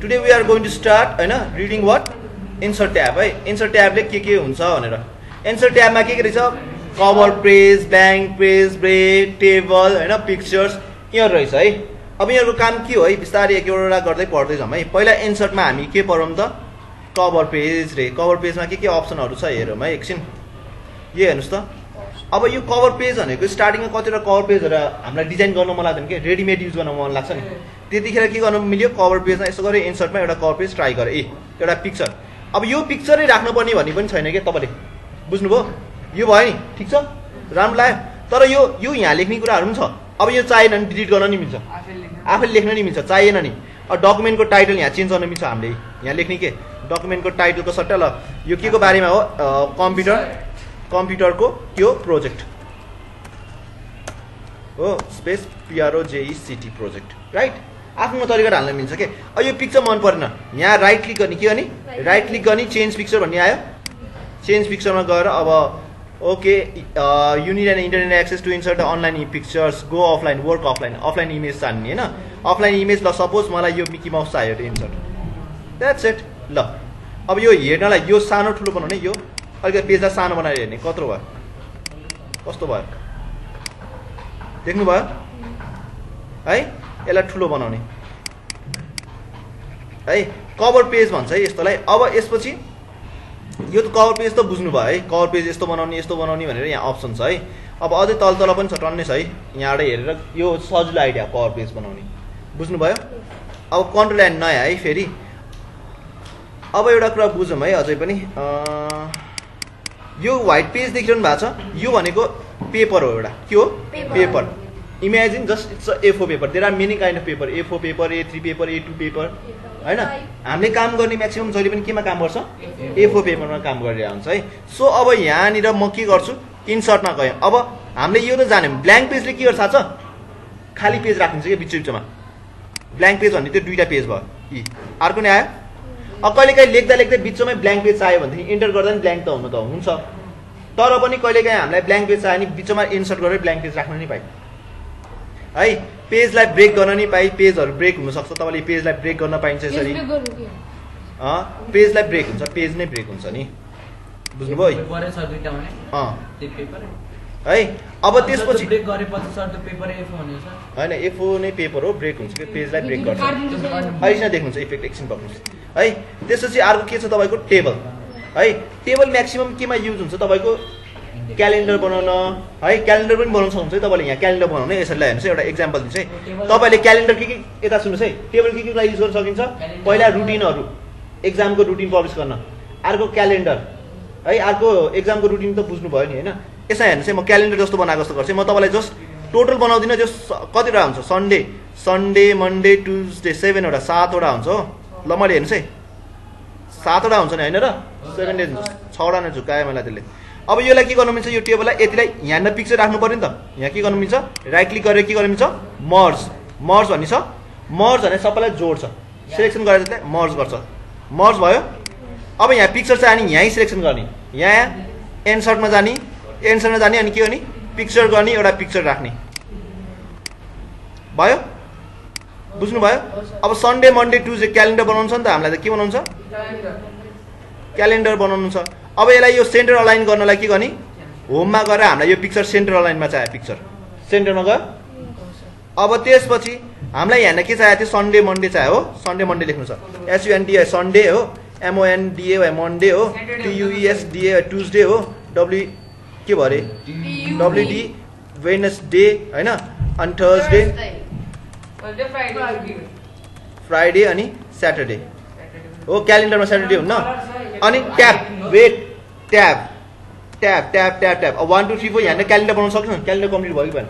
Today we are going to start reading what? Insert tab है. Insert tab ले के हुन्छ भनेर. Insert tab मा के रहेछ? Cover page, blank page, break, table pictures यहाँ रहेछ है. अब यहाँको काम के हो है? बिस्तारै एक एउटा गर्दै पढ्दै जाम है. पहिला insert मा हामी के पढौँ त? Cover page रे. Cover page मा के अप्सनहरु छ हेरौँ है एकछिन. यो हेर्नुस् त. अब यो कभर पेज भनेको स्टार्टिङमा कतिवटा कभर पेजहरु हामीलाई डिजाइन गर्न मन लाग्दैन के रेडीमेड युज गर्न मन लाग्छ नि. त्यतिखेर के गर्न मिल्यो कभर पेजमा यसो गरे इन्सर्टमा एउटा कभर पेज ट्राई गरे एउटा पिक्चर. अब यो पिक्चरै राख्नु पर्ने भन्ने पनि छैन के तपाईले. बुझ्नुभयो? यो भयो नि ठीक छ? राम्रो लाग्यो. तर यो यहाँ लेख्ने कुराहरु पनि छ. अब यो चाहिएन नि डिलिट गर्न नि मिल्छ. आफैले लेख्न नि मिल्छ. चाहिएन नि. अब डकुमेन्टको टाइटल यहाँ चेन्ज गर्न मिल्छ हामीले. यहाँ लेख्ने के डकुमेन्टको टाइटलको सट्टा ल यो के को बारेमा हो कम्प्युटरको त्यो प्रोजेक्ट हो स्पेस PROJECT प्रोजेक्ट राइट. आफ्नो तरिकाले हाल्न मिल्छ के. अब यो पिक्चर मन परेन यहाँ राइट क्लिक गर्ने के गर्ने राइट क्लिक गर्ने चेन्ज पिक्चर भन्ने आयो. चेन्ज पिक्चरमा गएर अब okay you need an internet access to insert online pictures go offline work offline image चाहिने हैन. अफलाइन इमेज ल सपोज मलाई यो मिकी माउस चाहियो इन्सर्ट द्याट्स इट. ल अब यो हेर्नलाई यो सानो ठुलो बनाउने यो अलिकति पेजलाई सानो बनाएर हेर्ने कत्रो भयो कस्तो भयो देख्नुभयो है. यसलाई ठुलो बनाउने है. कभर पेज भन्छ है यस्तोलाई. अब यसपछि यो त कभर पेज त बुझ्नु भयो है. कभर पेज यस्तो बनाउने भनेर यहाँ अप्सन छ है. अब अझै तल पनि छ टन्नै छ है. यहाँबाट हेरेर यो सजिलो आइडिया कभर पेज बनाउने बुझ्नुभयो. अब कन्ट्रोल एन्ड नयाँ है फेरि. अब एउटा कुरा बुझौँ है अझै पनि. यो व्हाइट पेज देखिरहनु भएको छ. यो भनेको पेपर हो एउटा. के हो paper. Imagine just it's A4 paper. There are many kind of paper. A4 paper, A3 paper, A2 paper हैन. हामीले काम गर्ने म्याक्सिमम जहिले पनि केमा काम गर्छ A4 पेपरमा काम गरिरहेको हुन्छ है. सो अब यहाँनिर म के गर्छु इन्सर्टमा गएँ. अब हामीले यो त जान्यौँ ब्ल्याङ्क पेजले के गर्छ थाहा छ खाली पेज राखिन्छ के बिचमा. ब्ल्याङ्क पेज भन्ने त्यो दुईटा पेज भयो. अर्को नै आयो. अब कहिलेकाहीँ लेख्दा बिचमै ब्ल्याङ्क पेज चाहियो भनेदेखि इन्टर गर्दा नि ब्ल्याङ्क त हुनु त हुन्छ. तर पनि कहिलेकाहीँ हामीलाई ब्ल्याङ्क पेज चाहियो नि बिचमा इन्सर्ट गरेर ब्ल्याङ्क पेज राख्न नि पाइ है. पेजलाई ब्रेक गर्न नि पाइ. पेजहरु ब्रेक हुनसक्छ. तपाईँले पेजलाई ब्रेक गर्न पाइन्छ यसरी. पेजलाई ब्रेक हुन्छ. पेज नै ब्रेक हुन्छ नि. बुझ्नुभयो है. अब त्यसपछि ब्रेक गरेपछि सर त्यो पेपर A4 हुनेछ हैन. A4 नै पेपर हो ब्रेक हुन्छ के पेजलाई ब्रेक गर्छ. अहिले देख्नुहुन्छ इफेक्ट एकछिन बक्नुस् है. त्यसपछि अर्को के छ तपाईको टेबल है. टेबल म्याक्सिमम केमा युज हुन्छ तपाईको क्यालेन्डर बनाउन है. क्यालेन्डर पनि बनाउन सक्नुहुन्छ है तपाईले. यहाँ क्यालेन्डर बनाउने यसरी हेर्नुस् एउटा एक्जाम्पल दिन्छु है. तपाईले क्यालेन्डर के यता सुन्नुस् है. टेबल के लागि युज गर्न सकिन्छ पहिला रुटिनहरु एक्जामको रुटिन पब्लिस गर्न. अर्को क्यालेन्डर है. अर्को एक्जामको रुटिन त बुझ्नु भयो नि हैन. यसै हेर्नुस् है म क्यालेन्डर जस्तो बनाएको जस्तो गर्छु. म तपाईलाई जस्ट टोटल बनाउँदिन. जो कतिवटा हुन्छ सन्डे मन्डे ट्युजडे 7 वटा 7 वटा हुन्छ हो. ल मैले हेर्नुस् है 7 वटा हुन्छ नि हैन र 7 डेज हुन्छ. 6 वटा नै झुकाए मलाई त्यसले. अब यसलाई के गर्नु मिल्छ यो टेबललाई यतिलाई यहाँ पिक्चर राख्नु पर्यो नि त. यहाँ के गर्नु मिल्छ राइट क्लिक गरेर के गर्नु मिल्छ मर्ज भन्ने छ. मर्ज भने सबैलाई जोड्छ. सिलेक्सन गरेर चाहिँ मर्ज गर्छ. मर्ज भयो. अब यहाँ पिक्चर चाहिँ अनि यहीँ सिलेक्सन गर्ने. यहाँ इन्सर्टमा जाने अनि के गर्ने पिक्चर गर्ने एउटा पिक्चर राख्ने भयो. बुझ्नुभयो. अब सन्डे मन्डे ट्युजडे क्यालेन्डर बनाउनु छ नि त हामीलाई त के बनाउनु छ क्यालेन्डर बनाउनु छ. अब यसलाई यो सेन्टर अलाइन गर्नलाई के गर्ने होममा गएर हामीलाई यो पिक्चर सेन्टर अलाइनमा चाहियो. पिक्चर सेन्टरमा गयो. अब त्यसपछि हामीलाई यहाँ के चाहियो थियो सन्डे मन्डे चाहियो हो. सन्डे मन्डे लेख्नु छ SUNDE सन्डे हो. MONDE मन्डे हो. TUESDA ट्युजडे हो. के भरे WD वेडनेसडे हैन. अनि थर्सडे फ्राइडे अनि स्याटरडे हो. क्यालेन्डरमा स्याटरडे हुन्न. अनि ट्याब अब 1 2 3 4 यहाँ क्यालेन्डर बनाउन सक्छ. क्यालेन्डर कम्प्लिट भयो कि भएन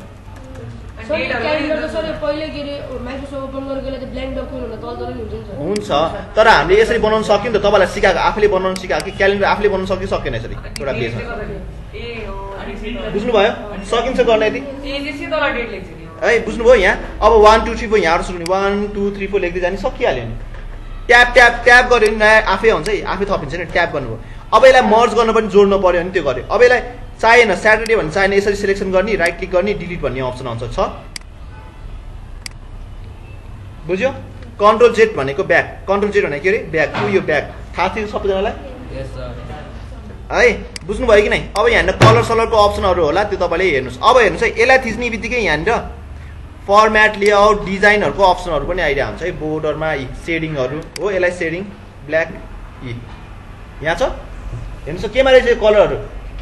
हुन्छ. तर हामीले यसरी बनाउन सक्यौँ त. तपाईँलाई सिकाएको आफूले बनाउन सिकाएको कि क्यालेन्डर आफूले बनाउन सक्यो सकेन यसरी एउटा पेजमा. बुझ्नुभयो सकिन्छ गर्न यति है. बुझ्नुभयो यहाँ. अब 1 2 3 4 यहाँबाट सुरु 1 2 3 4 लेख्दै जाने सकिहाल्यो नि. ट्याब गऱ्यो नि नयाँ आफै हुन्छ है. आफै थपिन्छ नि ट्याब गर्नुभयो. अब यसलाई मर्ज गर्न पनि जोड्नु पर्यो भने त्यो गर्यो. अब यसलाई चाहिएन स्याटरडे भन्ने चाहिएन यसरी सिलेक्सन गर्ने राइट क्लिक गर्ने डिलिट भन्ने अप्सन आउँछ छ. बुझ्यो कन्ट्रोल जेड भनेको ब्याक, कन्ट्रोल जेड भनेको के अरे ब्याक, यो ब्याक थाहा थियो सबैजनालाई Yes, sir. है, बुझ्नुभयो कि नै? अब यहाँनिर कलर सलरको अप्सनहरू होला, त्यो तपाईँले हेर्नुहोस्। अब हेर्नुहोस् है, यसलाई थिच्ने बित्तिकै यहाँनिर फर्मेट लेआउट डिजाइनहरूको अप्सनहरू पनि आइरहेको हुन्छ है, बोर्डरमा सेडिङहरू हो, यसलाई सेडिङ ब्ल्याक यहाँ छ हेर्नुहोस् केमा रहेछ यो कलरहरू,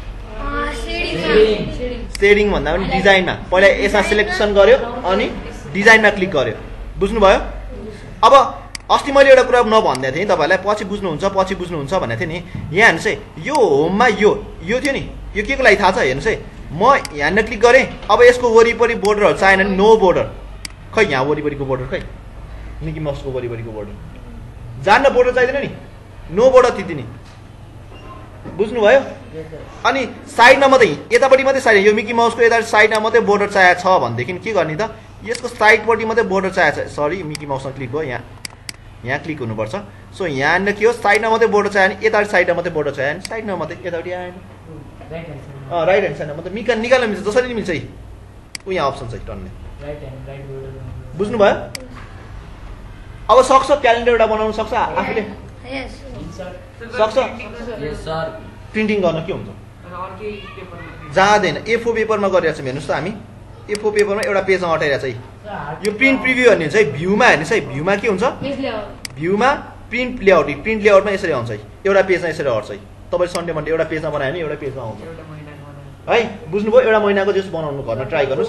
सेडिङ भन्दा पनि डिजाइनमा। पहिला यसमा सिलेक्सन गर्यो अनि डिजाइनमा क्लिक गर्यो, बुझ्नुभयो? अब अस्ति मैले एउटा कुरा नभनिदिएको थिएँ तपाईँलाई, पछि बुझ्नुहुन्छ भनेको थिएँ नि। यहाँ हेर्नुहोस् है, यो होममा यो थियो नि, यो के को लागि थाहा छ? हेर्नुहोस् है, म यहाँनिर क्लिक गरेँ, अब यसको वरिपरि बोर्डरहरू चाहिएन नि, नो बोर्डर। खै यहाँ वरिपरिको बोर्डर, खै मिकी माउसको वरिपरिको बोर्डर जान्न, बोर्डर चाहिँदैन नि, नो बोर्डर थिच्दिने, बुझ्नुभयो? अनि साइडमा मात्रै, यतापट्टि मात्रै साइड, यो मिकी माउसको यता साइडमा मात्रै बोर्डर चाहिएको छ भनेदेखि के गर्ने त? यसको साइडपट्टि मात्रै बोर्डर चाहिएको छ। सरी, मिकी माउसमा क्लिक भयो, यहाँ क्लिक हुनुपर्छ। सो यहाँनिर के हो, साइडमा मात्रै बोर्डर चाहियो नि, यतापट्टि साइडमा मात्रै बोर्डर चाहियो नि, साइडमा मात्रै, यतापट्टि आएन। राइट ह्यान्ड साइडमा मात्रै निकाल्न मिल्छ, जसरी मिल्छ है। यहाँ अप्सन छ टन्ने, बुझ्नुभयो? अब सक्छ क्यालेन्डर एउटा बनाउनु सक्छ आफूले, सक्छ Yes, sir. प्रिन्टिङ गर्न के हुन्छ जाँदैन। A4 पेपरमा गरिरहेको छौँ, हेर्नुहोस् त हामी A4 पेपरमा एउटा पेजमा अटाइरहेको छ है। यो प्रिन्ट प्रिभ्यू भन्ने हुन्छ है, भ्यूमा हेर्नुहोस् है, भ्यूमा के हुन्छ, भ्यूमा प्रिन्ट लेआउटमा यसरी आउँछ है, एउटा पेजमा यसरी हट्छ है। तपाईँले सन्डे मन्डे एउटा पेजमा बनायो भने एउटा पेजमा आउँछ है, बुझ्नुभयो? एउटा महिनाको जस्तो बनाउनु घरमा ट्राई गर्नुहोस्।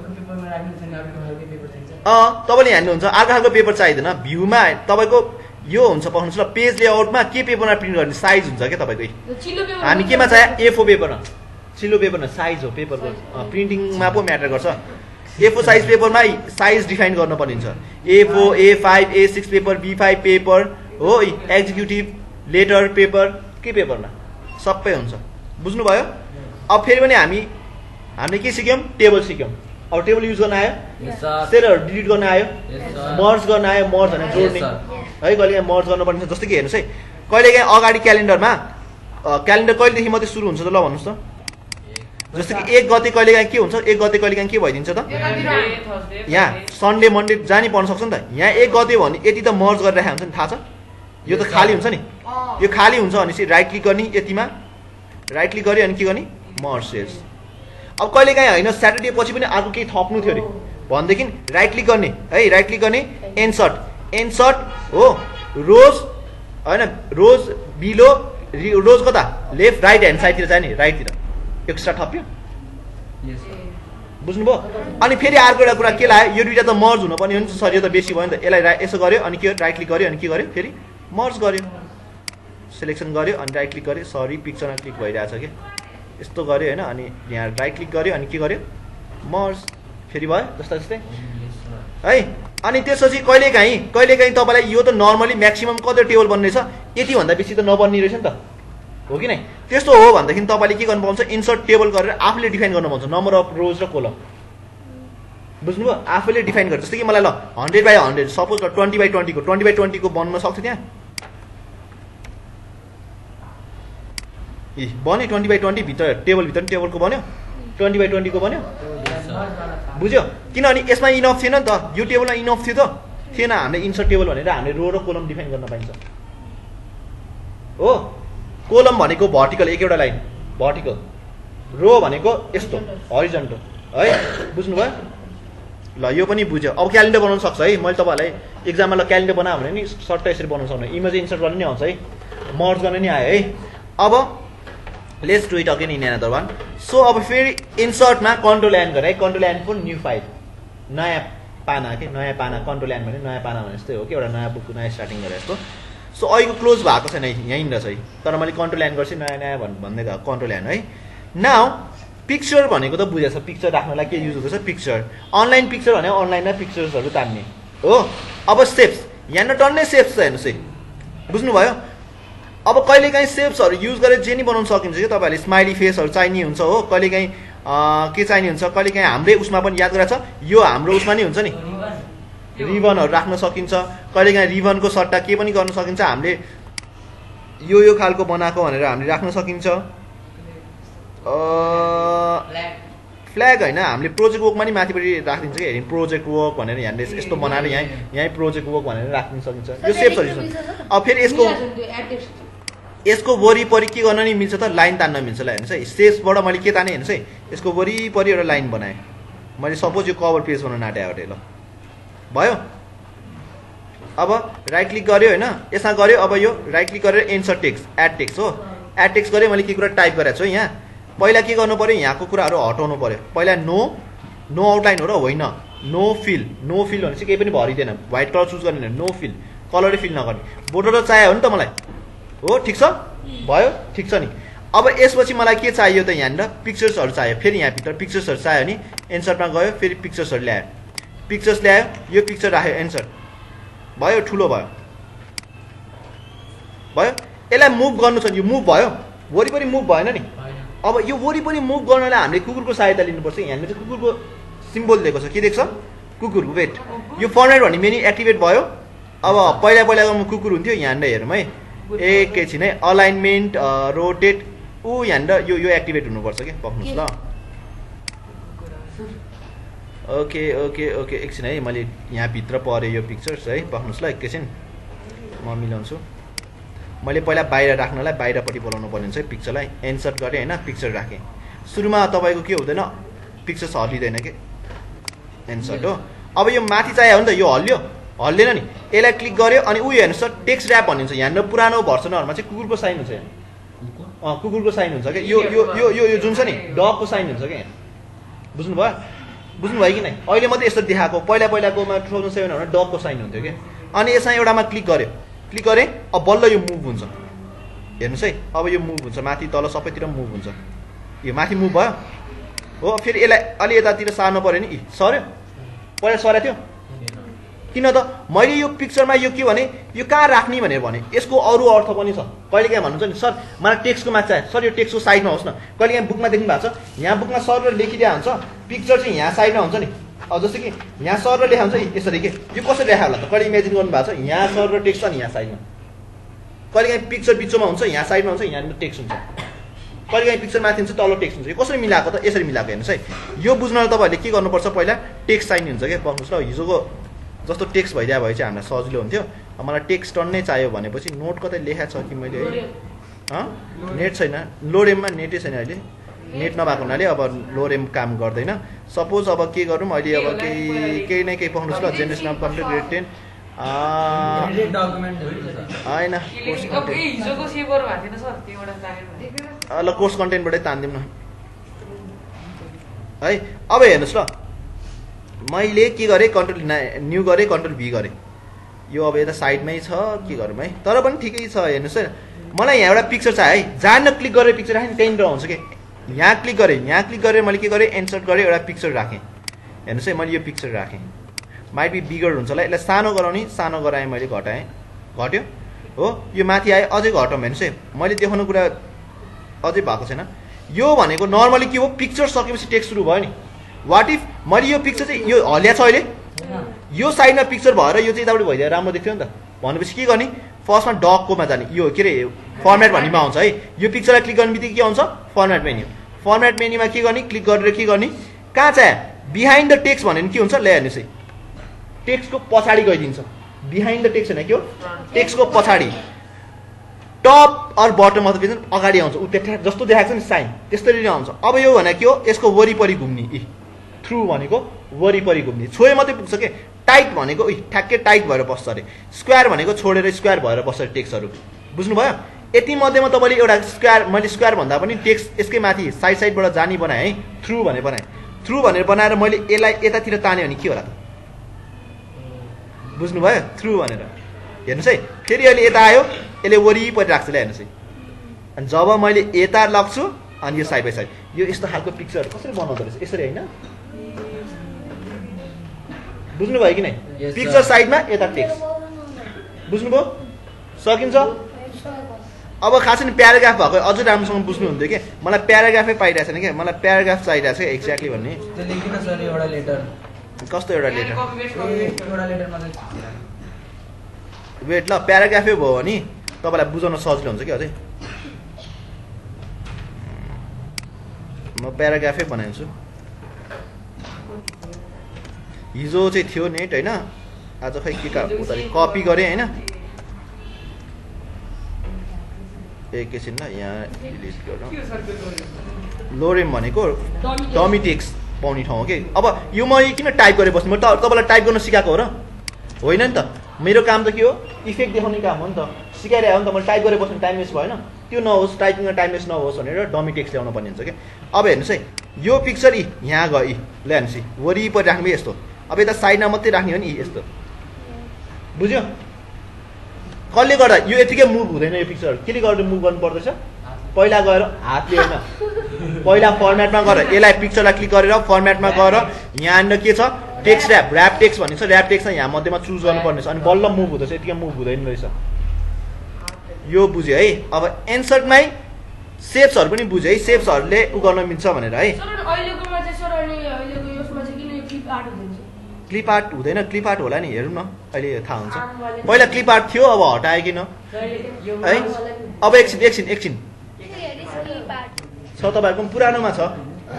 तपाईँले हेर्नुहुन्छ अर्को खालको पेपर चाहिँदैन, भ्यूमा तपाईँको यो हुन्छ पाउनुहोस् ल, पेज लेआउटमा के पेपरमा प्रिन्ट गर्ने साइज हुन्छ क्या तपाईँको, हामी केमा चाहियो A4 पेपरमा, चिल्लो पेपरमा साइज हो पेपरको, प्रिन्टिङमा पो म्याटर गर्छ। A4 साइज पेपरमा साइज डिफाइन गर्नुपर्ने हुन्छ, A4, A5, A6 paper, B5 paper हो, एक्जिक्युटिभ लेटर पेपर के पेपरमा सबै हुन्छ, बुझ्नुभयो? अब फेरि पनि हामीले के सिक्यौँ, टेबल सिक्यौँ। अब टेबल युज गर्न आयो, सेलहरू डिलिट गर्न आयो, मर्ज गर्न आयो, मर्ज भनेर जोड्ने है, कहिले मर्ज गर्नुपर्ने छ। जस्तै कि हेर्नुहोस् है, कहिलेकाहीँ अगाडि क्यालेन्डरमा क्यालेन्डर कहिलेदेखि मात्रै सुरु हुन्छ त, ल भन्नुहोस् त? जस्तो कि 1 गते कहिलेकाहीँ के हुन्छ, 1 गते कहिलेकाहीँ के भइदिन्छ त, यहाँ सन्डे मन्डे जानी पर्न सक्छ नि त। यहाँ 1 गते भने यति त मर्ज गरिरहेको हुन्छ नि, थाहा छ? यो त खाली हुन्छ नि, यो खाली हुन्छ भनेपछि राइट क्लिक गर्ने, यतिमा राइट क्लिक गऱ्यो अनि के गर्ने, मर्ज सेल्स। अब कहिलेकाहीँ होइन, स्याटरडे पछि पनि अर्को केही थप्नु थियो अरे भनेदेखि राइट क्लिक गर्ने है, राइट क्लिक गर्ने, इन्सर्ट हो, रोज होइन, रोज बिलो, रोज कता लेफ्ट राइट ह्यान्ड साइडतिर चाहिँ नि, राइटतिर एक्स्ट्रा थप्यो, बुझ्नुभयो? अनि फेरि अर्को एउटा कुरा के लाग्यो, यो दुइटा त मर्ज हुनुपर्ने हो नि, सर यो त बेसी भयो नि त, यसलाई यसो गर्यो अनि के राइट क्लिक गर्यो अनि के गर्यो, फेरि मर्ज गर्यो, सिलेक्सन गर्यो अनि राइट क्लिक गर्यो, सरी पिक्चरमा क्लिक भइरहेछ कि यस्तो गर्यो होइन, अनि यहाँ राइट क्लिक गर्यो अनि के गर्यो, मर्ज, फेरि भयो जस्तै है। अनि त्यसपछि कहिलेकाहीँ तपाईँलाई यो त नर्मली म्याक्सिमम कति टेबल बन्ने छ, यतिभन्दा बेसी त नबन्ने रहेछ नि त, हो कि नै? त्यस्तो हो भनेदेखि तपाईँले के गर्नु पाउँछ, इन्सर्ट टेबल गरेर आफूले डिफाइन गर्नु पाउँछ नम्बर अफ रोज र कोलम, बुझ्नुभयो? आफूले डिफाइन गर्छ। जस्तै कि मलाई ल 100/100 सपोज 20/20 को 20/20 को बन्न सक्छ, त्यहाँ बन्यो 20/20 भित्र टेबलभित्र नि टेबलको बन्यो, 20/20 को बन्यो, बुझ्यो? किनभने यसमा इनफ थिएन नि त, यो टेबलमा इनफ थियो त थिएन, हामीले इन्सर्ट टेबल भनेर हामीले रो र कोलम डिफाइन गर्न पाइन्छ हो। कोलम भनेको भर्टिकल एकवटा लाइन भर्टिकल, रो भनेको यस्तो हरिजन्टल है, बुझ्नुभयो? ल यो पनि बुझ्यो। अब क्यालेन्डर बनाउन सक्छ है, मैले तपाईँहरूलाई एक्जाममा ल क्यालेन्डर बनायो भने नि सर्ट यसरी बनाउन सक्नु, इमेज इन्सर्ट गर्न नि आउँछ है, मर्ज गर्न नि आयो है। अब let's do it again in another one. So अब फेरि इन्सर्टमा कन्ट्रोल एन गरेँ, control N for new file, नयाँ पाना के, नयाँ पाना, कन्ट्रोल एन भने नयाँ पाना भने जस्तै हो कि, एउटा नयाँ बुक नयाँ स्टार्टिङ गरेर यस्तो। सो अहिलेको क्लोज भएको छैन, यहीँ रहेछ है, तर मैले कन्ट्रोल एन गर्छु, नयाँ नयाँ भन्दै गएको कन्ट्रोल एन है। नाउ पिक्चर भनेको त बुझेछ, पिक्चर राख्नलाई के युज हुँदैछ, पिक्चर, अनलाइन पिक्चर भने अनलाइनमा पिक्चर्सहरू तान्ने हो। अब सेप्स, यहाँनिर टन्नै सेप्स छ हेर्नुहोस् है, बुझ्नुभयो? अब कहिलेकाहीँ सेप्सहरू युज गरेर जे नि बनाउन सकिन्छ कि, तपाईँहरूले स्माइली फेसहरू चाहिने हुन्छ हो, कहिलेकाहीँ के चाहिने हुन्छ, कहिलेकाहीँ हाम्रै उसमा पनि याद गरेछ, यो हाम्रो उसमा नि हुन्छ नि, रिबनहरू राख्न सकिन्छ, कहिलेकाहीँ रिबनको सट्टा के पनि गर्न सकिन्छ, हामीले यो खालको बनाएको भनेर हामीले राख्न सकिन्छ, फ्ल्याग होइन हामीले प्रोजेक्ट वर्कमा नि माथिपट्टि राखिदिन्छ कि हेरिङ प्रोजेक्ट वर्क भनेर यहाँले यस्तो बनाएर यहीँ प्रोजेक्ट वर्क भनेर राख्न सकिन्छ यो सेभ सजिलो अब फेरि यसको वरिपरि के गर्न नि मिल्छ त लाइन तान्न मिल्छ ल हेर्नुहोस् है स्टेप्सबाट मैले के ताने हेर्नुहोस् है यसको वरिपरि एउटा लाइन बनाएँ मैले सपोज यो कभर पेज बनाउन आँटे अरे ल भयो अब राइट क्लिक गर्यो होइन यसमा गर्यो अब यो राइट क्लिक गरेर इन्सर्ट टेक्स्ट एड टेक्स्ट हो एड टेक्स्ट गरेँ मैले के कुरा टाइप गरेको छु यहाँ पहिला के गर्नु पऱ्यो यहाँको कुराहरू हटाउनु पऱ्यो पहिला नो आउटलाइन हो र होइन नो फिल भनेपछि केही पनि भरिँदैन व्हाइट कलर चुज गर्ने नो फिल कलरै फिल नगर्ने बोर्डर त चाहियो हो नि त मलाई हो ठिक छ भयो ठिक छ नि अब यसपछि मलाई के चाहियो त यहाँनिर पिक्चर्सहरू चाहियो फेरि यहाँभित्र पिक्चर्सहरू चाहियो नि इन्सर्टमा गयो फेरि पिक्चर्सहरू ल्यायो पिक्चर्स ल्यायो यो पिक्चर राख्यो इन्सर्ट भयो ठुलो भयो यसलाई मुभ गर्नु छ यो मुभ भयो वरिपरि मुभ भएन नि अब यो वरिपरि मुभ गर्नलाई हामीले कुकुरको सहायता लिनुपर्छ यहाँनिर चाहिँ कुकुरको सिम्बल दिएको छ के देख्छ कुकुर वेट यो फर्मेट भन्ने मेन्यु एक्टिभेट भयो अब पहिलाको कुकुर हुन्थ्यो यहाँनिर हेरौँ है एकैछिन है अलाइनमेन्ट रोटेट यहाँनिर यो एक्टिभेट हुनुपर्छ कि पक्नुहोस् ल ओके एकछिन है मैले यहाँभित्र परेँ यो पिक्चर्स है पक्नुहोस् ल एकैछिन म मिलाउँछु मैले पहिला बाहिर राख्नलाई बाहिरपट्टि बोलाउनु पर्ने हुन्छ है पिक्चरलाई इन्सर्ट गरेँ होइन पिक्चर राखेँ सुरुमा तपाईँको के हुँदैन पिक्चर्स हल्लिँदैन कि इन्सर्ट हो अब यो माथि चाहियो हो नि त यो हल्लिएन नि यसलाई क्लिक गर्यो अनि हेर्नुहोस् त टेक्स्ट ऱ्याप भन्ने हुन्छ यहाँनिर पुरानो भर्सनहरूमा चाहिँ कुकुरको साइन हुन्छ यहाँ कुकुरको साइन हुन्छ कि यो जुन छ नि डगको साइन हुन्छ क्या बुझ्नुभयो कि नै अहिले मात्रै यस्तो देखाएको पहिलाकोमा 2007 डगको साइन हुन्थ्यो कि अनि यसमा एउटामा क्लिक गरेँ अब बल्ल यो मुभ हुन्छ हेर्नुहोस् है अब यो मुभ हुन्छ माथि तल सबैतिर मुभ हुन्छ यो माथि मुभ भयो हो फेरि यसलाई अलि यतातिर सार्नु पऱ्यो नि सर्यो पहिला सरेको थियो किन त मैले यो पिक्चरमा यो के भने यो कहाँ राख्ने भनेर भने यसको अरू अर्थ पनि छ कहिले काहीँ भन्नुहुन्छ नि सर मलाई टेक्स्टको माथि चाहियो सर यो टेक्स्टको साइडमा होस् न कहिले काहीँ बुकमा देख्नु भएको छ यहाँ बुकमा सर लेखिदिएको हुन्छ पिक्चर चाहिँ यहाँ साइडमा हुन्छ नि अब जस्तो कि यहाँ सर लेखा हुन्छ यसरी के यो कसरी लेखा होला त कहिले इमेजिन गर्नु भएको छ यहाँ सर र टेक्स्ट छ नि यहाँ साइडमा कहिले काहीँ पिक्चर बिचमा हुन्छ यहाँ साइडमा हुन्छ यहाँ टेक्स्ट हुन्छ कहिले काहीँ पिक्चर माथि हुन्छ तल टेक्स्ट हुन्छ यो कसरी मिलाएको त यसरी मिलाएको हेर्नुहोस् है यो बुझ्नलाई तपाईँहरूले के गर्नुपर्छ पहिला टेक्स्ट साइन हुन्छ क्या पक्नुहोस् ल हिजोको जस्तो टेक्स्ट भइदिए भए चाहिँ हामीलाई सजिलो हुन्थ्यो मलाई टेक्स्ट टर्न नै चाहियो भनेपछि नोट कतै लेखाएको छ कि मैले है नेट छैन लोरेममा नेटै छैन अहिले नेट नभएको हुनाले अब लोरेम काम गर्दैन सपोज अब के गरौँ अहिले अब केही न केही पाउनुहोस् ल जेनेरेसन अफ कम्प्लिट ग्रेड 10 होइन ल कोर्स कन्टेन्टबाटै तानिदिउँ न है अब हेर्नुहोस् ल मैले के गरेँ कन्ट्रोल न्यू गरेँ कन्ट्रोल भी गरेँ यो अब यता साइडमै छ के गरौँ है तर पनि ठिकै छ हेर्नुहोस् है मलाई यहाँ एउटा पिक्चर छ है जहाँ न क्लिक गरेर पिक्चर राखेँ त्यहीँनिर आउँछ कि यहाँ क्लिक गरेँ मैले के गरेँ इन्सर्ट गरेँ एउटा पिक्चर राखेँ हेर्नुहोस् है मैले यो पिक्चर राखेँ माइट बी बिगर हुन्छ होला यसलाई सानो गराउने सानो गराएँ मैले घटाएँ घट्यो हो यो माथि आएँ अझै घटाउँ हेर्नुहोस् है मैले देखाउनु कुरा अझै भएको छैन यो भनेको नर्मली के हो पिक्चर सकेपछि टेक्स्ट सुरु भयो नि वाट इफ मैले यो पिक्चर चाहिँ यो हल्ल्या छ अहिले यो साइडमा पिक्चर भएर यो चाहिँ यतापट्टि भइदिएर राम्रो देख्थ्यो नि त भनेपछि के गर्ने फर्स्टमा डगकोमा जाने यो के अरे फर्मेट भन्नेमा आउँछ है यो पिक्चरलाई क्लिक गर्ने बित्तिकै के आउँछ फर्मेट मेन्यूमा के गर्ने क्लिक गरेर के गर्ने कहाँ चाहिँ बिहाइन्ड द टेक्स्ट भन्यो भने के हुन्छ ल हेर्नुहोस् है टेक्स्टको पछाडि गइदिन्छ बिहाइन्ड द टेक्स्ट होइन के हो टेक्स्टको पछाडि टप अर बटम अथवा अगाडि आउँछ ऊ जस्तो देखाएको छ नि साइन त्यस्तरी नै आउँछ अब यो भनेको के हो यसको वरिपरि घुम्ने थ्रु भनेको वरिपरि घुम्ने छोए मात्रै पुग्छ के टाइट भनेको ठ्याक्कै टाइट भएर बस्छ अरे स्क्वायर भनेको छोडेर स्क्वायर भएर बस्छ टेक्स्टहरू बुझ्नुभयो यति मध्येमा तपाईँले एउटा स्क्वायर मैले स्क्वायर भन्दा पनि टेक्स्ट यसकै माथि साइडबाट जाने बनाएँ है थ्रु भनेर बनाएर मैले यसलाई यतातिर तान्यो भने के होला त बुझ्नुभयो थ्रु भनेर हेर्नुहोस् है फेरि अहिले यता आयो यसले वरिपरि राख्छ ल हेर्नुहोस् है अनि जब मैले यता लग्छु अनि यो साइड बाई साइड यो यस्तो खालको पिक्चरहरू कसरी बनाउँदो रहेछ यसरी होइन बुझ्नुभयो कि नै पिक्चर साइडमा यता टेक्स्ट बुझ्नुभयो सकिन्छ अब खास नि प्याराग्राफ भएको अझै राम्रोसँग बुझ्नुहुन्थ्यो कि मलाई प्याराग्राफै पाइरहेको छैन क्या मलाई प्याराग्राफ चाहिरहेको छ एक्ज्याक्टली भन्ने कस्तो एउटा लेटर वेट ल प्याराग्राफै भयो भने तपाईँलाई बुझाउन सजिलो हुन्छ कि अझै म प्याराग्राफै बनाउँछु हिजो चाहिँ थियो नेट होइन आज खै के कपी गरेँ होइन एकैछिन ल यहाँ डिलिट गरौँ लोरेम भनेको डमी टेक्स्ट पाउने ठाउँ हो कि अब यो मैले किन टाइप गरेर बस्नु म तपाईँलाई टाइप गर्न सिकाएको हो र होइन नि त मेरो काम त के हो इफेक्ट देखाउने काम हो नि त सिकाइरहेको हो नि त मैले टाइप गरेर बस्नु टाइम वेस्ट भएन त्यो नहोस् टाइपिङमा टाइम वेस्ट नहोस् भनेर डमी टेक्स्ट ल्याउनु पर्ने हुन्छ कि अब हेर्नुहोस् है यो पिक्चर यहाँ गयो ल्याउनुहोस् वरिपरि राख्ने यस्तो अब यता साइडमा मात्रै राख्ने हो नि यस्तो बुझ्यो कसले गर्दा यो यतिकै मुभ हुँदैन यो पिक्चर केले गर्दा मुभ गर्नु पर्दैछ पहिला गएर हातले होइन पहिला फर्मेटमा गएर यसलाई पिक्चरलाई क्लिक गरेर फर्मेटमा गएर यहाँनिर के छ टेक्स्ट ऱ्याप टेक्स्ट भन्ने छ ऱ्याप टेक्स्ट यहाँ मध्येमा चुज गर्नुपर्ने छ अनि बल्ल मुभ हुँदैछ यतिकै मुभ हुँदैन रहेछ यो बुझ्यो है अब इन्सर्टमै सेप्सहरू पनि बुझ्यो है सेप्सहरूले उ गर्न मिल्छ भनेर है क्लिप आर्ट हुँदैन क्लिप आर्ट होला नि हेरौँ न अहिले थाहा हुन्छ पहिला क्लिप आर्ट थियो अब हटायो किन है अब एकछिन छ तपाईँहरूको पनि पुरानोमा छ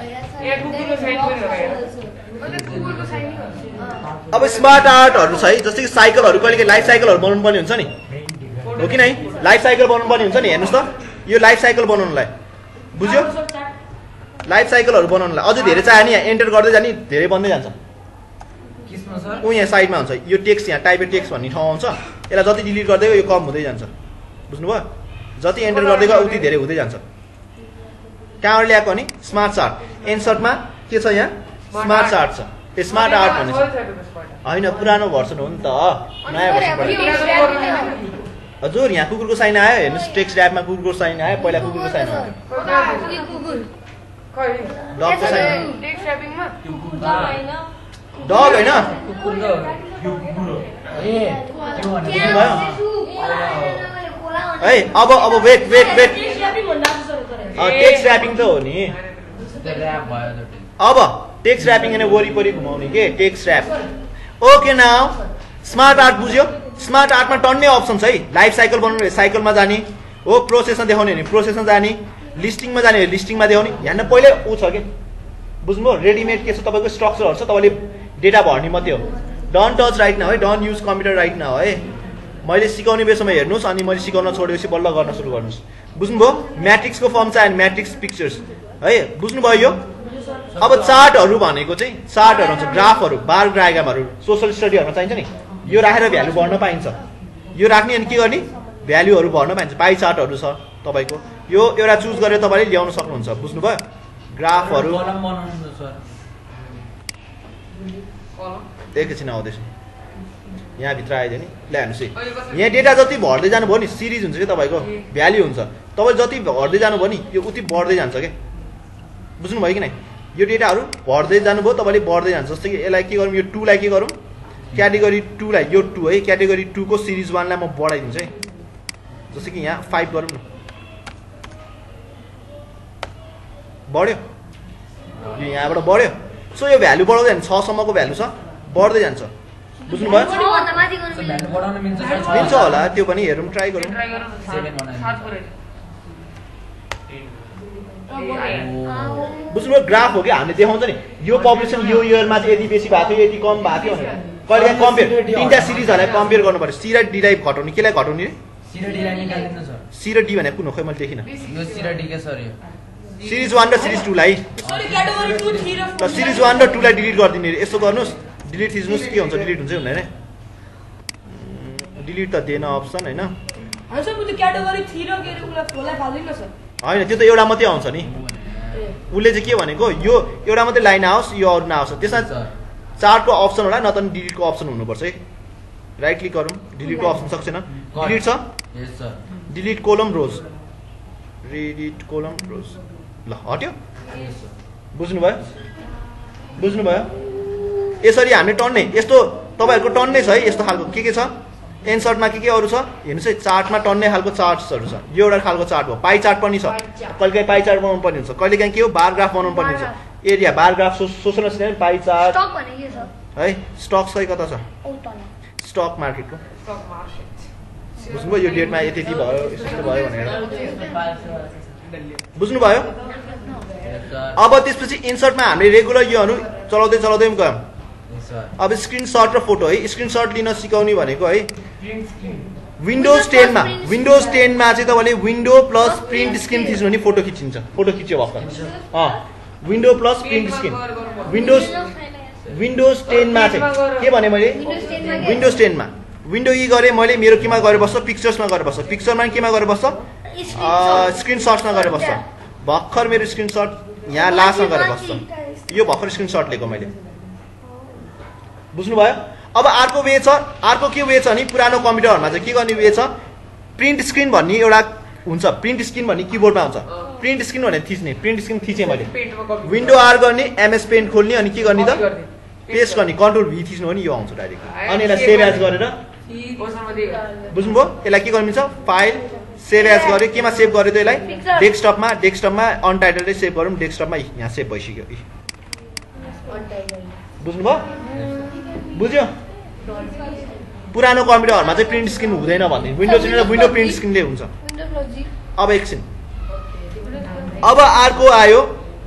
अब स्मार्ट आर्टहरू छ है जस्तै कि साइकलहरू कहिले लाइफ साइकलहरू बनाउनु पर्ने हुन्छ नि हो कि नै लाइफ साइकल बनाउनु पर्ने हुन्छ नि हेर्नुहोस् त यो लाइफ साइकल बनाउनुलाई बुझ्यो लाइफ साइकलहरू बनाउनुलाई अझै धेरै चाहियो नि यहाँ एन्टर गर्दै जाने धेरै बन्दै जान्छ ऊ यहाँ साइडमा हुन्छ यो टेक्स्ट यहाँ टाइपेड टेक्स्ट भन्ने ठाउँ आउँछ यसलाई जति डिलिट गर्दै गयो यो कम हुँदै जान्छ बुझ्नुभयो जति एन्टर गर्दै गयो उति धेरै हुँदै जान्छ कहाँबाट ल्याएको नि स्मार्ट चार्ट इन्सर्टमा के छ यहाँ स्मार्ट चार्ट छ ए स्मार्ट आर्ट भन्ने छ होइन पुरानो भर्सन हो नि त नयाँ भर्सन हजुर यहाँ कुकुरको साइन आयो हेर्नुहोस् टेक्स्ट ऱ्यापमा कुकुरको साइन आयो पहिला कुकुरको साइन आयो डगको साइन डग होइन है अब वेट टेक्स्ट ऱ्यापिङ त हो नि अब टेक्स्ट ऱ्यापिङ होइन वरिपरि घुमाउने के text wrap okay now smart art बुझ्यो स्मार्ट आर्टमा टन्नै अप्सन छ है लाइफ साइकल बनाउनु साइकलमा जाने हो प्रोसेसमा देखाउने भने प्रोसेसमा जाने लिस्टिङमा जाने लिस्टिङमा देखाउने यहाँ पहिल्यै ऊ छ कि बुझ्नुभयो रेडिमेड के छ तपाईँको स्ट्रक्चरहरू छ तपाईँले डेटा भर्ने मात्रै हो डन्ट टच राइट नाउ है don't use computer right now है मैले सिकाउने बेसमा हेर्नुहोस् अनि मैले सिकाउन छोडेपछि बल्ल गर्न सुरु गर्नुहोस् बुझ्नुभयो म्याट्रिक्सको फर्म चाहियो म्याट्रिक्स पिक्चर्स है बुझ्नुभयो यो अब चार्टहरू भनेको चाहिँ चार्टहरू हुन्छ ग्राफहरू बार डायग्रामहरू सोसल स्टडीहरूमा चाहिन्छ नि यो राखेर भ्यालु भर्न पाइन्छ यो राख्ने अनि के गर्ने भ्यालुहरू भर्न पाइन्छ पाइ चार्टहरू छ तपाईँको यो एउटा चुज गरेर तपाईँले ल्याउन सक्नुहुन्छ बुझ्नुभयो ग्राफहरू एकैछिन आउँदैछु यहाँभित्र आइदियो नि ल्याउनुहोस् है यहाँ डेटा जति भर्दै जानुभयो नि सिरिज हुन्छ कि तपाईँको भ्याल्यु हुन्छ तपाईँ जति भर्दै जानुभयो नि यो उति बढ्दै जान्छ क्या बुझ्नुभयो कि नै यो डेटाहरू भर्दै जानुभयो तपाईँले बढ्दै जान्छ जस्तै कि यसलाई के गरौँ यो 2 लाई के गरौँ क्याटेगोरी 2 लाई यो 2 है क्याटेगोरी 2 को सिरिज 1 लाई म बढाइदिन्छु है जस्तै कि यहाँ 5 गरौँ न बढ्यो यो यहाँबाट बढ्यो सो यो भ्यालु बढाउँदै जान्छ 6 सम्मको भ्यालु छ बढ्दै जान्छ बुझ्नुभयो मिल्छ होला त्यो पनि हेरौँ ट्राई गरौँ बुझ्नुभयो ग्राफ हो कि हामीले देखाउँछ नि यो पपुलेसन यो इयरमा चाहिँ यति बेसी भएको थियो यति कम भएको थियो भनेर कहिले कम्पेयर तीनटा सिरिजहरूलाई कम्पेयर गर्नु पर्यो सी र डी लाई घटाउने केलाई घटाउने सी र डी भनेको कुन हो खै मैले देखिनँ सिरिज 1 र सिरिज 2 लाई सिरिज 1 र 2 लाई डिलिट गरिदिने यसो गर्नुहोस् डिलिट थिच्नुहोस् के हुन्छ डिलिट हुन्छ हुँदैन डिलिट त दिएन अप्सन होइन होइन त्यो त एउटा मात्रै आउँछ नि उसले चाहिँ के भनेको यो एउटा मात्रै लाइन आओस् यो अरू नआओस् त्यसमा चार्टको अप्सन होला न त डिलिटको अप्सन हुनुपर्छ है राइट क्लिक गरौँ डिलिटको अप्सन सक्दैन डिलिट छ delete column rows delete column rows ल हट्यो बुझ्नुभयो यसरी हामीले टन्नै यस्तो तपाईँहरूको टन्नै छ है यस्तो खालको के छ इन्सर्टमा के अरू छ हेर्नुहोस् है चार्टमा टन्नै खालको चार्ट्सहरू छ यो एउटा खालको चार्ट हो पाइ चार्ट पनि छ कहिलेकाहीँ पाइ चार्ट बनाउनु पर्ने हुन्छ कहिलेकाहीँ के हो बार ग्राफ बनाउनु पर्ने हुन्छ एरिया बार ग्राफ सोच्नुहोस् न पाइ चार्ट है स्टक चाहिँ कता छ स्टक मार्केटको बुझ्नुभयो यो डेटमा यति भयो यस्तो भयो भनेर बुझ्नुभयो अब त्यसपछि इन्सर्टमा हामीले रेगुलर योहरू चलाउँदै गयौँ अब स्क्रिनसट र फोटो है स्क्रिनसट लिन सिकाउने भनेको है विन्डोज 10 मा चाहिँ तपाईले विन्डो प्लस प्रिन्ट स्क्रिन थिच्नु भने फोटो खिचिन्छ फोटो खिच्यो भर्खर window plus print screen windows 10 मा चाहिँ के भने मैले विन्डोज 10 मा विन्डो ई गरे मैले मेरो केमा गरे बस्छ पिक्चर्समा गरे बस्छ पिक्चरमा केमा गरे बस्छ स्क्रिनसटमा गरे बस्छ भर्खर मेरो स्क्रिनसट यहाँ लास्टमा गरे बस्छ यो भर्खर स्क्रिनसट लिएको मैले बुझ्नुभयो अब अर्को वे छ अर्को के वे छ नि पुरानो कम्प्युटरहरुमा चाहिँ के गर्ने वे छ प्रिन्ट स्क्रिन भन्ने एउटा हुन्छ प्रिन्ट स्क्रिन भन्ने किबोर्डमा हुन्छ प्रिन्ट स्क्रिन भनेर थिच्ने प्रिन्ट स्क्रिन थिचे मैले विन्डो आर गर्ने एमएस पेन्ट खोल्ने अनि के गर्ने त पेस्ट गर्ने कन्ट्रोल भी थिच्नु हो नि यो आउँछ डाइरेक्ट अनि यसलाई सेभ एज गरेर बुझ्नुभयो यसलाई के गर्नु छ फाइल सेभ एज गरे केमा सेभ गरे त यसलाई डेस्कटपमा अनटाइटलले सेभ गरौँ डेस्कटपमा यहाँ सेभ भइसक्यो बुझ्नुभयो बुझ्यो पुरानो कम्प्युटरहरुमा चाहिँ प्रिन्ट स्क्रिन हुँदैन भन्ने विन्डो प्रिन्ट स्क्रिनले हुन्छ अब एकछिन अब अर्को आयो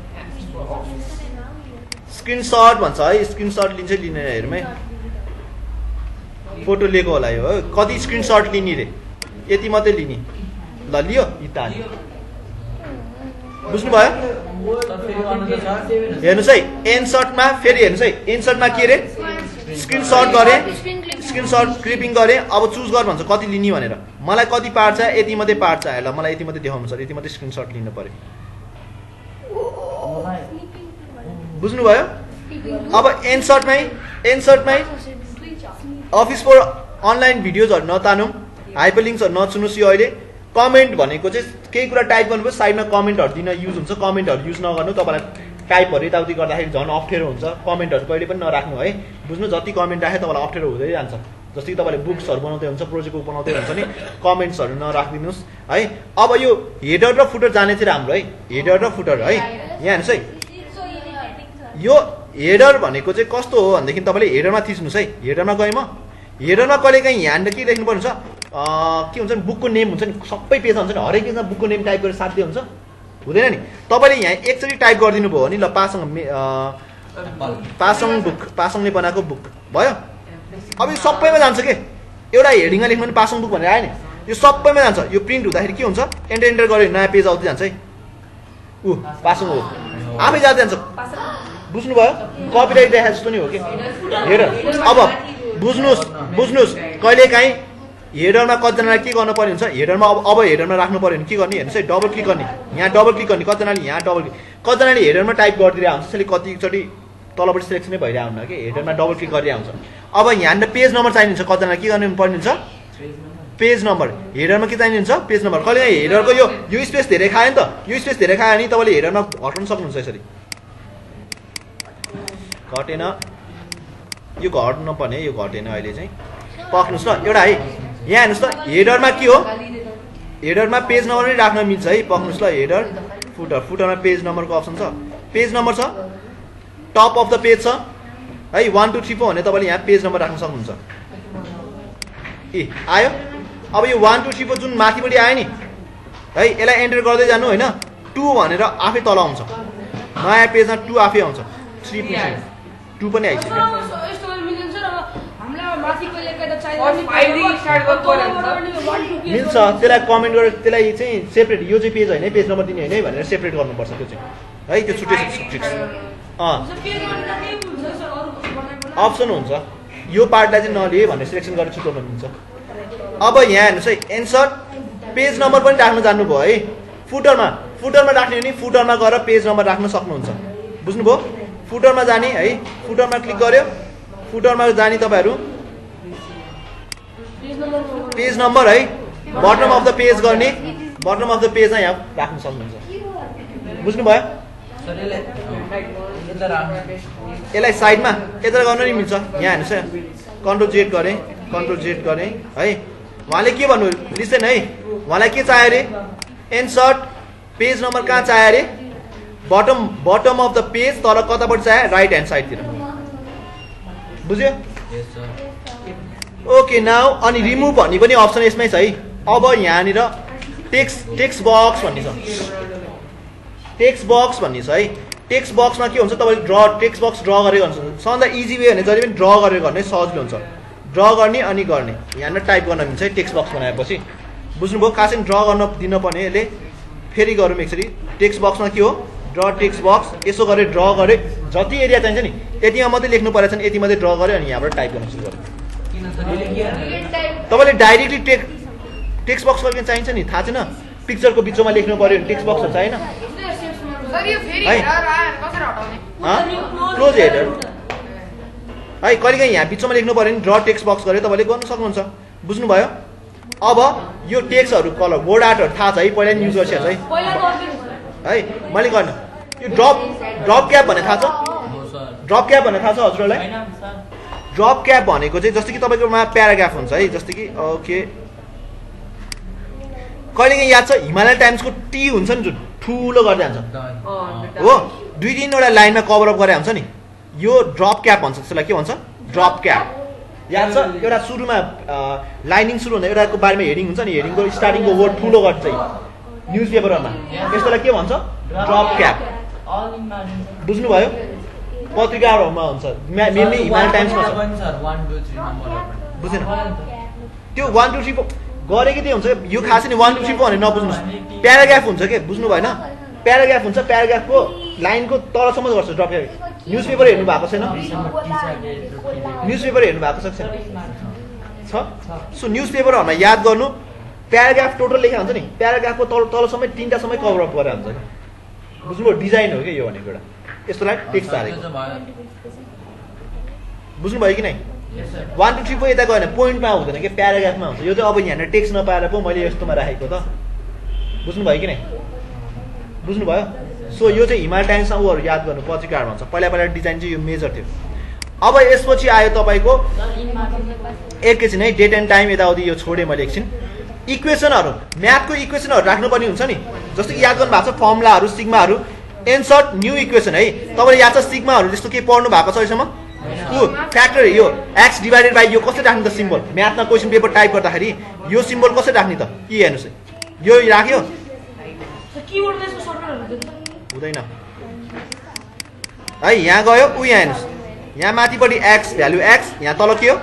स्क्रिनसट भन्छ है स्क्रिनसट लिन्छ लिने हेरौँ है फोटो लिएको होला यो कति स्क्रिनसट लिने रे यति मात्रै लिने ल लियो इताली बुझ्नुभयो हेर्नुहोस् है एनसटमा फेरि हेर्नुहोस् है एनसटमा के रे स्क्रिनसट गरे स्क्रिनसट क्लिपिङ गरे अब चुज गर भन्छ कति लिने भनेर मलाई कति पार्ट चाहियो यति मात्रै पार्ट चाहियो ल मलाई यति मात्रै देखाउनु छ यति मात्रै स्क्रिनसट लिनु पर्यो बुझ्नुभयो अब एनसटमै अफिस फर अनलाइन भिडियोजहरु नतानौँ हाइपरलिङ्क्सहरु नचुनुस् यो अहिले कमेन्ट भनेको चाहिँ केही कुरा टाइप गर्नुभयो साइडमा कमेन्टहरु दिन युज हुन्छ कमेन्टहरु युज नगर्नु तपाईलाई टाइपहरु यताउति गर्दाखेरि झन् अप्ठ्यारो हुन्छ कमेन्टहरु कहिले पनि नराख्नु है बुझ्नु जति कमेन्ट राखे तपाईलाई अप्ठ्यारो हुँदै जान्छ जस्तै कि तपाईले बुक्सहरु बनाउँदै हुन्छ प्रोजेक्ट बनाउँदै हुन्छ नि कमेन्ट्सहरु नराख्दिनुस् है अब यो हेडर र फुटर जाने चाहिँ राम्रो है हेडर र फुटर है यहाँ हेर्नुस् है यो हेडर भनेको चाहिँ कस्तो हो भनेदेखि तपाईले हेडरमा थिच्नुस् है हेडरमा गए म हेडरमा कहिलेकाहीँ यहाँनिर के लेख्नु पर्ने हुन्छ के हुन्छ नि बुकको नेम हुन्छ नि सबै पेजमा हुन्छ नि हरेक पेजमा बुकको नेम टाइप गरेर साथै हुन्छ हुँदैन नि तपाईले यहाँ एकचोटी टाइप गरिदिनु भयो भने ल पासङले बनाएको बुक भयो अब यो सबैमा जान्छ के एउटा हेडिङमा लेख्नु भने पासङ बुक भनेर आयो नि यो सबैमा जान्छ यो प्रिन्ट हुँदाखेरि के हुन्छ एन्टर गरे नयाँ पेज आउँदै जान्छ है पासङ हो आफै जाँदै जान्छ बुझ्नुभयो कपिराइट देखाए जस्तो नि हो कि हेडर अब बुझ्नुस् कहिलेकाहीँ हेडरमा कतिजनालाई के गर्नु पर्ने हुन्छ हेडरमा अब हेडरमा राख्नु पर्यो भने के गर्ने हेर्नुहोस् है डबल क्लिक गर्ने यहाँ डबल क्लिक गर्ने कतिजनाले यहाँ डबल क्लिक कतिजनाले हेडरमा टाइप गरिदिरहेको हुन्छ त्यसले कतिचोटि तलपट्टि सिलेक्सनै भइरहेको हुन्न कि हेडरमा डबल क्लिक गरिरहेको हुन्छ अब यहाँनिर पेज नम्बर चाहिन्छ कतिजनालाई के गर्नु पर्ने हुन्छ पेज नम्बर हेडरमा के चाहिन्छ पेज नम्बर कहिलेकाहीँ हेडरको यो स्पेस धेरै खायो नि त यो स्पेस धेरै खायो भने तपाईँले हेडरमा घटाउन सक्नुहुन्छ यसरी घटेन यो घट्नु पर्ने यो घटेन अहिले चाहिँ पक्नुस् ल एउटा है यहाँ हेर्नुहोस् त हेडरमा के हो हेडरमा पेज नम्बर पनि राख्न मिल्छ है पक्नुस् ल हेडर फुटरमा पेज नम्बरको अप्सन छ पेज नम्बर छ टप अफ द पेज छ है 1 2 3 4 भने तपाईँले यहाँ पेज नम्बर राख्न सक्नुहुन्छ ए आयो अब यो 1 2 3 4 जुन माथिपट्टि आयो नि है यसलाई एन्टर गर्दै जानु होइन 2 भनेर आफै तल आउँछ नयाँ पेजमा 2 आफै आउँछ 3 2 पनि आइसक्यो मिल्छ त्यसलाई कमेन्ट गरेर त्यसलाई चाहिँ सेपरेट यो चाहिँ पेज होइन पेज नम्बर दिने होइन है भनेर सेपरेट गर्नुपर्छ त्यो चाहिँ है त्यो छुट्टै अप्सन हुन्छ यो पार्टलाई चाहिँ नलिए भनेर सिलेक्सन गरेर छुट्याउन मिल्छ अब यहाँ हेर्नुहोस् है एन्सर पेज नम्बर पनि राख्न जान्नुभयो है फुटरमा राख्ने भने फुटरमा गएर पेज नम्बर राख्न सक्नुहुन्छ बुझ्नुभयो फुटरमा जाने है फुटरमा क्लिक गर्यो फुटरमा जाने तपाईहरु पेज नम्बर है बटम अफ द पेज गर्ने बटम अफ द पेजमा यहाँ राख्न सक्नुहुन्छ बुझ्नुभयो यसलाई साइडमा यता गर्न नि मिल्छ यहाँ हेर्नुहोस् है कन्ट्रोल जेड गरे है उहाँले के भन्नु लिसन है उहाँलाई के चाहियो रे इन्सर्ट पेज नम्बर कहाँ चाहियो रे बटम अफ द पेज तर कतापट्टि चाहियो राइट ह्यान्ड साइडतिर बुझ्यो ओके नाउ अनि रिमुभ भन्ने पनि अप्सन यसमै छ है अब यहाँनिर टेक्स्ट बक्स भन्ने छ टेक्स्ट बक्स भन्ने छ है टेक्स्ट बक्समा के हुन्छ तपाईँले टेक्स्ट बक्स ड्र गरेको हुन्छ सबभन्दा इजी वे भने जहिले पनि ड्र गरेर गर्ने सजिलो हुन्छ ड्र गर्ने अनि गर्ने यहाँनिर टाइप गर्न मिल्छ टेक्स्ट बक्स बनाएपछि बुझ्नुभयो खासै ड्र गर्न दिन पर्ने यसले फेरि गरौँ एकचोटि टेक्स्ट बक्समा के हो ड्र टेक्स्ट बक्स यसो गरेर ड्र गरे जति एरिया चाहिन्छ नि यतिमा मात्रै लेख्नु परेछ नि यति मात्रै ड्र गऱ्यो अनि यहाँबाट टाइप गर्न सुरु गऱ्यो तपाईँले डाइरेक्टली टेक्स्ट बक्स गरिकन चाहिन्छ नि थाहा छैन पिक्चरको बिचमा लेख्नु पर्यो भने टेक्स्ट बक्सहरू चाहिएन क्लोज हेडर है कहिलेकाहीँ यहाँ बिचमा लेख्नु पर्यो भने ड्र टेक्स्ट बक्स गरेर तपाईँले गर्न सक्नुहुन्छ बुझ्नुभयो अब यो टेक्स्टहरू कलर बोर्ड आर्टहरू थाहा छ है पहिला नि युज गरिसकेको है मैले गर्नु यो ड्रप क्याप भन्ने थाहा छ ड्रप क्याप भन्ने थाहा छ हजुरहरूलाई ड्रप क्याप भनेको चाहिँ जस्तो कि तपाईँकोमा प्याराग्राफ हुन्छ है जस्तो कि ओके कहिलेकाहीँ याद छ हिमालय टाइम्सको टी हुन्छ नि जुन ठुलो गर्दै जान्छ हो 2-3वटा लाइनमा कभर अप गरे हुन्छ नि यो ड्रप क्याप भन्छ त्यसलाई के भन्छ ड्रप क्याप याद छ एउटा सुरुमा लाइनिङ सुरु हुँदा एउटाको बारेमा हेडिङ हुन्छ नि हेडिङको स्टार्टिङको वर्ड ठुलो गर्छ न्युज पेपरमा यस्तोलाई के भन्छ ड्रप क्याप बुझ्नुभयो पत्रिकाहरूमा हुन्छ मेनली हिमालय टाइम्समा बुझेन त्यो 1 2 3 गरेको त्यही हुन्छ यो खासै नि 1 2 3 भनेर नबुझ्नुहोस् प्याराग्राफ हुन्छ के बुझ्नु भएन प्याराग्राफ हुन्छ प्याराग्राफको लाइनको तलसम्म गर्छ ड्रप क्याप न्युज पेपर हेर्नु भएको छैन न्युज पेपर हेर्नु भएको छैन छ सो न्युज पेपरहरूमा याद गर्नु प्याराग्राफ टोटल लेखा हुन्छ नि प्याराग्राफको तलसम्म 3टासम्म कभर अप गरेर हुन्छ बुझ्नुभयो डिजाइन हो कि यो भनेको एउटा यस्तोलाई टेक्स्ट हालेको बुझ्नुभयो कि नै 1 2 3 4 यता गएन पोइन्टमा हुँदैन कि प्याराग्राफमा हुन्छ यो चाहिँ अब यहाँनिर टेक्स्ट नपाएर पो मैले यस्तोमा राखेको त बुझ्नुभयो कि नै बुझ्नुभयो सो यो चाहिँ हिमालय टाइम्समा उहरू याद गर्नु पत्रिकाहरूमा हुन्छ पहिला डिजाइन चाहिँ यो मेजर थियो अब यसपछि आयो तपाईँको एकैछिन है डेट एन्ड टाइम यताउति यो छोडेँ मैले एकछिन इक्वेसनहरू म्याथको इक्वेसनहरू राख्नुपर्ने हुन्छ नि जस्तो कि याद गर्नु भएको छ फर्मुलाहरू सिग्माहरू इन्सर्ट न्यू इक्वेसन है तपाईँले याद छ सिग्माहरू जस्तो के पढ्नु भएको छ अहिलेसम्म फ्याक्टर यो एक्स डिभाइडेड बाई यो कसरी राख्ने त सिम्बल म्याथमा क्वेसन पेपर टाइप गर्दाखेरि यो सिम्बल कसरी राख्ने त के हेर्नुहोस् यो राख्यो हुँदैन है यहाँ गयो ऊ यहाँ हेर्नुहोस् यहाँ माथिपट्टि एक्स भ्यालु एक्स यहाँ तल के हो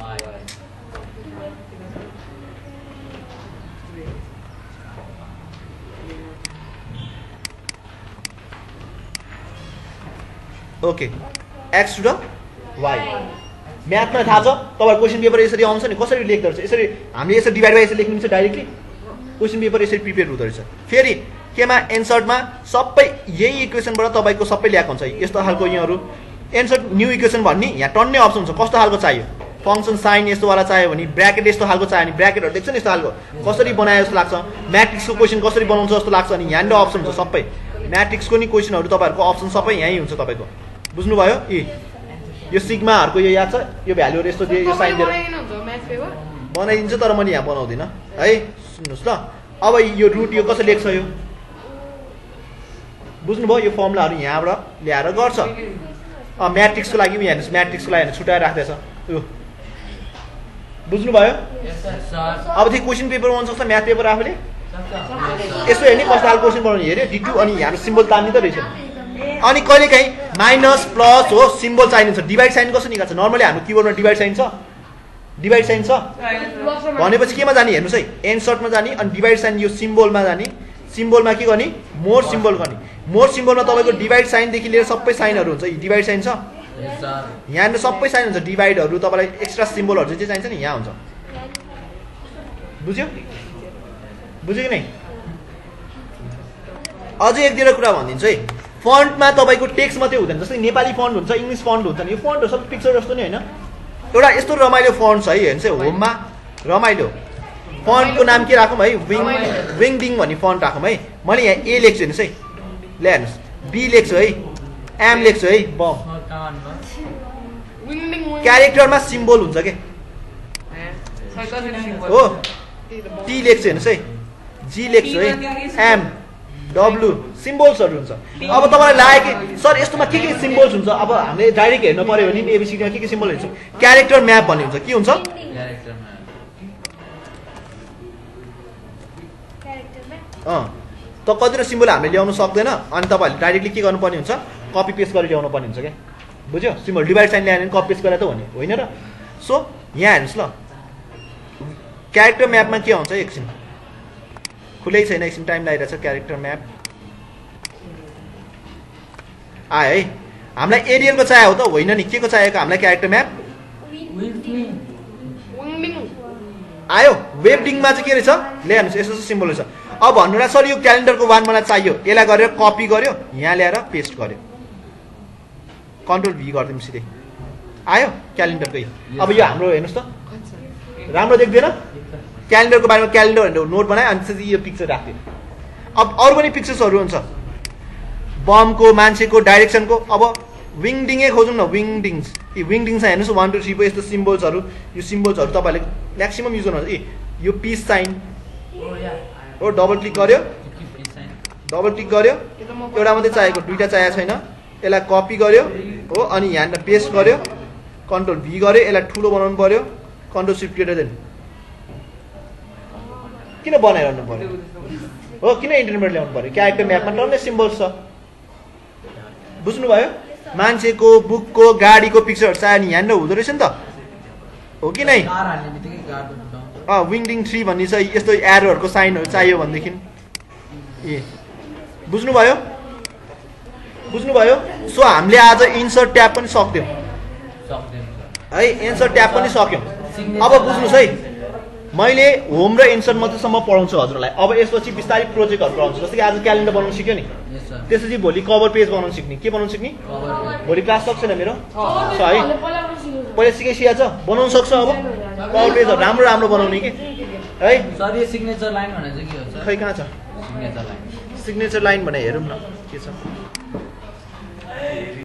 okay x to the y म्याथमा थाहा छ तपाईँ क्वेसन पेपर यसरी आउँछ नि कसरी लेख्दो रहेछ यसरी हामीले यसरी डिभाइड बाई यसरी लेख्नुहुन्छ डाइरेक्टली क्वेसन पेपर यसरी प्रिपेयर हुँदो रहेछ फेरि केमा एन्सर्टमा सबै यही इक्वेसनबाट तपाईँको सबै ल्याएको हुन्छ यस्तो खालको यहाँहरू एन्सर्ट न्यू इक्वेसन भन्ने यहाँ टन्नै अप्सन हुन्छ कस्तो खालको चाहियो फङ्सन साइन यस्तोवाला चाहियो भने ब्राकेट यस्तो खालको चाहियो भने ब्राकेटहरू देख्छ नि यस्तो खालको कसरी बनायो जस्तो लाग्छ म्याट्रिक्सको क्वेसन कसरी बनाउँछ जस्तो लाग्छ अनि यहाँनिर अप्सन हुन्छ सबै म्याट्रिक्सको नि क्वेसनहरू तपाईँहरूको अप्सन सबै यहीँ हुन्छ तपाईँको बुझ्नुभयो यो सिग्माहरूको यो याद छ यो भ्यालुहरू यस्तो दियो यो साइन दिएर बनाइदिन्छ तर मैले यहाँ बनाउँदिनँ है सुन्नुहोस् ल अब यो रुट यो कसरी लेख्छ यो बुझ्नुभयो यो फर्मुलाहरू यहाँबाट ल्याएर गर्छ म्याट्रिक्सको लागि हेर्नुहोस् म्याट्रिक्सको लागि छुट्याएर राख्दैछ यो बुझ्नुभयो अब त्यो क्वेसन पेपर बनाउन सक्छ म्याथ पेपर आफूले यसो हेर्ने कस्तो खालको क्वेसन बनाउने हेऱ्यो D2 अनि यहाँ सिम्बल तान्ने त रहेछ अनि कहिलेकाहीँ माइनस प्लस हो सिम्बल चाहिन्छ डिभाइड साइन कसरी निकाल्छ नर्मली हाम्रो किबोर्डमा डिभाइड साइन छ भनेपछि केमा जाने हेर्नुहोस् है एन्सर्टमा जाने अनि डिभाइड साइन यो सिम्बलमा जाने सिम्बलमा के गर्ने मोर सिम्बल गर्ने मोर सिम्बलमा तपाईँको डिभाइड साइनदेखि लिएर सबै साइनहरू हुन्छ डिभाइड साइन छ यहाँनिर सबै साइन हुन्छ डिभाइडहरू तपाईँलाई एक्स्ट्रा सिम्बलहरू चाहिँ चाहिन्छ नि यहाँ हुन्छ बुझ्यो कि नै अझै एक दुईवटा कुरा भनिदिन्छु है फन्टमा तपाईँको टेक्स्ट मात्रै हुँदैन जस्तै नेपाली फन्ट हुन्छ इङ्ग्लिस फन्ट हुन्छ नि यो फन्टहरू सबै पिक्चर जस्तो नि होइन एउटा यस्तो रमाइलो फन्ट छ है हेर्नुहोस् है होममा रमाइलो फन्टको नाम के राखौँ है विङडिङ भन्ने फन्ट राखौँ है मैले यहाँ ए लेख्छु हेर्नुहोस् है ल हेर्नुहोस् बी लेख्छु है एम लेख्छु है बम क्यारेक्टरमा सिम्बल हुन्छ के हो टी लेख्छु हेर्नुहोस् है जी लेख्छु है एम डब्लु सिम्बल्सहरू हुन्छ अब तपाईँलाई लाग्यो कि सर यस्तोमा के सिम्बल्स हुन्छ अब हामीले डाइरेक्ट हेर्नु पऱ्यो भने एबिसिडीमा के सिम्बल हेर्छौँ क्यारेक्टर म्याप भन्ने हुन्छ के हुन्छ त कतिवटा सिम्बल हामीले ल्याउनु सक्दैन अनि तपाईँहरूले डाइरेक्टली के गर्नुपर्ने हुन्छ कपी पेस्ट गरेर ल्याउनु पर्ने हुन्छ क्या बुझ्यो सिम्बल डिभाइड साइन ल्याएन भने कपी पेस्ट गरेर त भने होइन र सो यहाँ हेर्नुहोस् ल क्यारेक्टर म्यापमा के आउँछ एकछिन खुलै छैन एकछिन टाइम लागिरहेछ क्यारेक्टर म्याप आयो है हामीलाई एरियलको चाहियो हो त होइन नि के को चाहिएको हामीलाई क्यारेक्टर म्याप आयो वेबडिङमा चाहिँ के रहेछ ल्याउनुहोस् यस्तो सिम्बल रहेछ अब भन्नुलाई सर यो क्यालेन्डरको वान मलाई चाहियो यसलाई गरेर कपी गर्यो यहाँ ल्याएर पेस्ट गर्यो कन्ट्रोल भी गरिदिउँ सिधै आयो क्यालेन्डरकै अब यो हाम्रो हेर्नुहोस् त राम्रो देख्दैन क्यालेन्डरको बारेमा क्यालेन्डर नोट बनायो अनि त्यसपछि यो पिक्चर राख्दियो अब अरू पनि पिक्चर्सहरू हुन्छ बमको मान्छेको डाइरेक्सनको अब विङडिङै खोजौँ न विङडिङ्स यी विङडिङ्समा हेर्नुहोस् 1 2 3 यस्तो सिम्बल्सहरू यो सिम्बल्सहरू तपाईँहरूले म्याक्सिमम युज गर्नुहुन्छ ए यो पिस साइन हो डबल क्लिक गर्यो एउटा मात्रै चाहिएको दुईवटा चाहिएको छैन यसलाई कपी गर्यो हो अनि यहाँ पेस्ट गर्यो कन्ट्रोल भी गर्यो यसलाई ठुलो बनाउनु पर्यो कन्ट्रोल सिफ्ट गरेर देन किन बनाइरहनु पर्यो हो किन इन्टरनेट ल्याउनु पर्यो क्यारेक्टर म्यापमा टन्नै सिम्बल्स छ बुझ्नुभयो मान्छेको बुकको गाडीको पिक्चरहरू चाहियो नि यहाँनिर हुँदो रहेछ नि त हो कि नै विङडिङ 3 भन्ने छ यस्तो एरोहरूको साइनहरू चाहियो भनेदेखि ए बुझ्नुभयो सो हामीले आज इन्सर्ट ट्याब पनि सक्यौँ है इन्सर्ट ट्याब पनि सक्यौँ अब बुझ्नुहोस् है मैले होम र इन्सर्ट मात्रैसम्म पढाउँछु हजुरलाई अब यसपछि बिस्तारै प्रोजेक्टहरू पढाउँछु जस्तै कि आज क्यालेन्डर बनाउनु सिक्यो नि त्यसपछि भोलि कभर पेज बनाउनु सिक्ने के बनाउनु सिक्ने भोलि क्लास सक्छ न मेरो छ है पहिला सिकाइसिया छ बनाउनु सक्छ अब कभर पेजहरू राम्रो बनाउने कि है सर यो सिग्नेचर लाइन भने चाहिँ के हो सर खै कहाँ छ सिग्नेचर लाइन भने हेरौँ न के छ